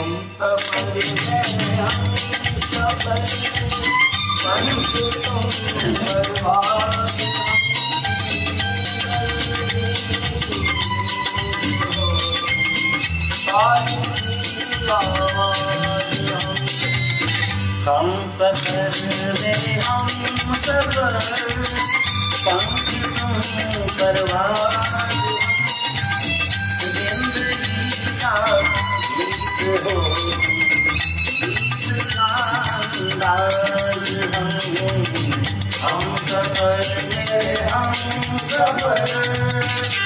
सफर में हम सफर पंच तुम बर्बाद हम सफर में हम सफर पंच तुम बर्बाद जिंदगी का गीत हो गीत का अंदाज हम सफर में हम सफर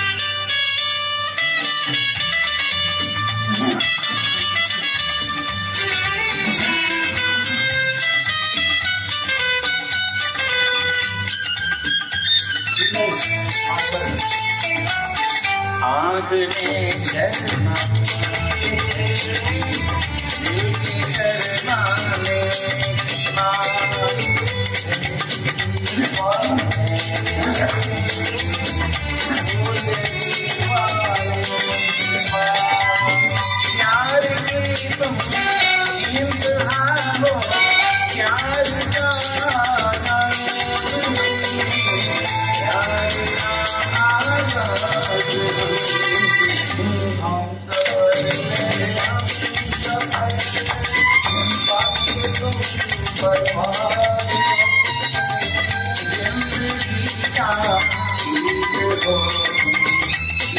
आँख में शर्मा शर्माने प्यार की तुम इंतहान हो प्यार का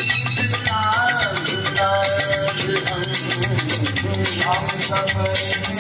I'm